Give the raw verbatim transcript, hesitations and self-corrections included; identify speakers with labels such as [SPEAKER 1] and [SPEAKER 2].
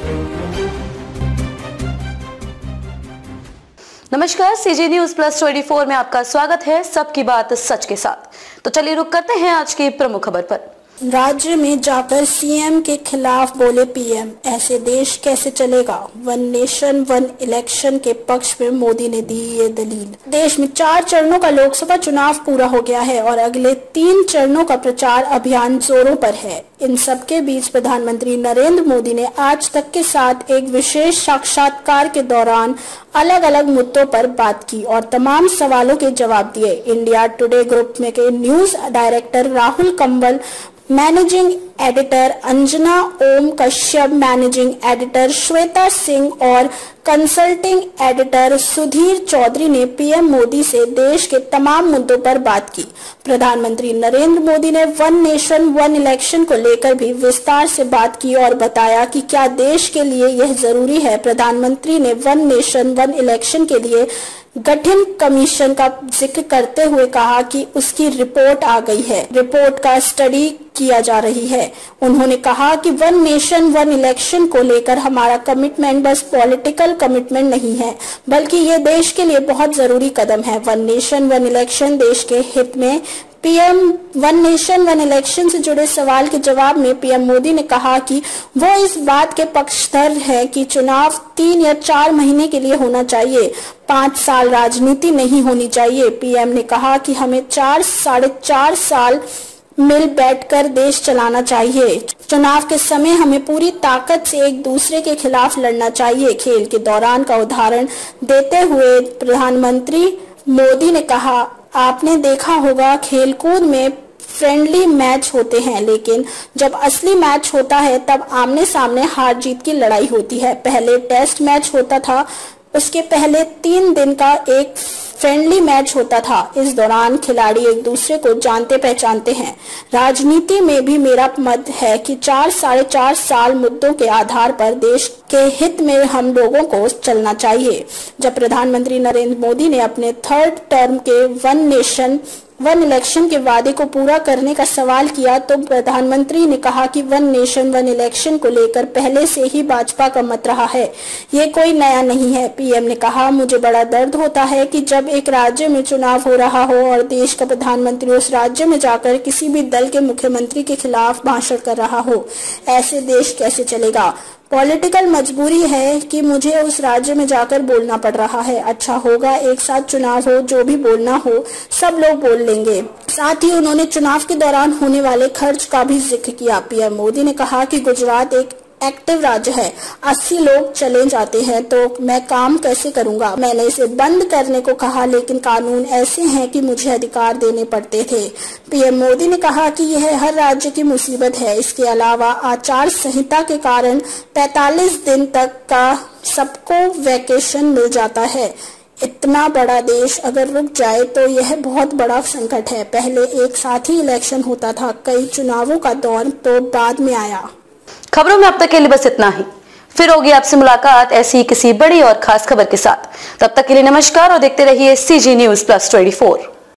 [SPEAKER 1] नमस्कार, CG news plus चौबीस में आपका स्वागत है। सबकी बात सच के साथ। तो चलिए रुक करते हैं आज की प्रमुख खबर पर।
[SPEAKER 2] राज्य में जाकर सीएम के खिलाफ बोले पीएम, ऐसे देश कैसे चलेगा। वन नेशन वन इलेक्शन के पक्ष में मोदी ने दी ये दलील। देश में चार चरणों का लोकसभा चुनाव पूरा हो गया है और अगले तीन चरणों का प्रचार अभियान जोरों पर है। इन सबके बीच प्रधानमंत्री नरेंद्र मोदी ने आज तक के साथ एक विशेष साक्षात्कार के दौरान अलग अलग मुद्दों पर बात की और तमाम सवालों के जवाब दिए। इंडिया टुडे ग्रुप में के news director Rahul Kanwal, managing editor Anjana Om Kashyap, managing editor Shweta Singh और कंसल्टिंग एडिटर सुधीर चौधरी ने पीएम मोदी से देश के तमाम मुद्दों पर बात की। प्रधानमंत्री नरेंद्र मोदी ने वन नेशन वन इलेक्शन को लेकर भी विस्तार से बात की और बताया कि क्या देश के लिए यह जरूरी है। प्रधानमंत्री ने वन नेशन वन इलेक्शन के लिए गठन कमीशन का जिक्र करते हुए कहा कि उसकी रिपोर्ट आ गई है, रिपोर्ट का स्टडी किया जा रही है। उन्होंने कहा कि वन नेशन वन इलेक्शन को लेकर हमारा कमिटमेंट बस पॉलिटिकल कमिटमेंट नहीं है, बल्कि ये देश के लिए बहुत जरूरी कदम है। वन नेशन वन इलेक्शन देश के हित में। PM one nation one election से जुड़े सवाल के जवाब में पीएम मोदी ने कहा कि वो इस बात के पक्षधर है कि चुनाव तीन या चार महीने के लिए होना चाहिए, पाँच साल राजनीति नहीं होनी चाहिए। पीएम ने कहा कि हमें चार साढ़े चार साल मिल बैठकर देश चलाना चाहिए। चुनाव के समय हमें पूरी ताकत से एक दूसरे के खिलाफ लड़ना चाहिए। खेल के दौरान का उदाहरण देते हुए प्रधानमंत्री मोदी ने कहा, आपने देखा होगा खेलकूद में फ्रेंडली मैच होते हैं, लेकिन जब असली मैच होता है तब आमने सामने हार जीत की लड़ाई होती है। पहले टेस्ट मैच होता था, उसके पहले तीन दिन का एक फ्रेंडली मैच होता था। इस दौरान खिलाड़ी एक दूसरे को जानते पहचानते हैं। राजनीति में भी मेरा मत है कि चार साढ़े चार साल मुद्दों के आधार पर देश के हित में हम लोगों को चलना चाहिए। जब प्रधानमंत्री नरेंद्र मोदी ने अपने थर्ड टर्म के वन नेशन वन इलेक्शन के वादे को पूरा करने का सवाल किया तो प्रधानमंत्री ने कहा कि वन नेशन वन इलेक्शन को लेकर पहले से ही भाजपा का मत रहा है, ये कोई नया नहीं है। पीएम ने कहा, मुझे बड़ा दर्द होता है कि जब एक राज्य में चुनाव हो रहा हो और देश का प्रधानमंत्री उस राज्य में जाकर किसी भी दल के मुख्यमंत्री के खिलाफ भाषण कर रहा हो। ऐसे देश कैसे चलेगा। पॉलिटिकल मजबूरी है कि मुझे उस राज्य में जाकर बोलना पड़ रहा है। अच्छा होगा एक साथ चुनाव हो, जो भी बोलना हो सब लोग बोल लेंगे। साथ ही उन्होंने चुनाव के दौरान होने वाले खर्च का भी जिक्र किया। पीएम मोदी ने कहा कि गुजरात एक एक्टिव राज्य है, अस्सी लोग चले जाते हैं तो मैं काम कैसे करूंगा। मैंने इसे बंद करने को कहा, लेकिन कानून ऐसे हैं कि मुझे अधिकार देने पड़ते थे। पीएम मोदी ने कहा कि यह हर राज्य की मुसीबत है। इसके अलावा आचार संहिता के कारण पैंतालीस दिन तक का सबको वैकेशन मिल जाता है। इतना बड़ा देश अगर रुक जाए तो यह बहुत बड़ा संकट है। पहले एक साथ ही इलेक्शन होता था, कई चुनावों का दौर तो बाद में आया।
[SPEAKER 1] खबरों में अब तक के लिए बस इतना ही। फिर होगी आपसे मुलाकात ऐसी किसी बड़ी और खास खबर के साथ। तब तक के लिए नमस्कार और देखते रहिए सीजी न्यूज प्लस चौबीस।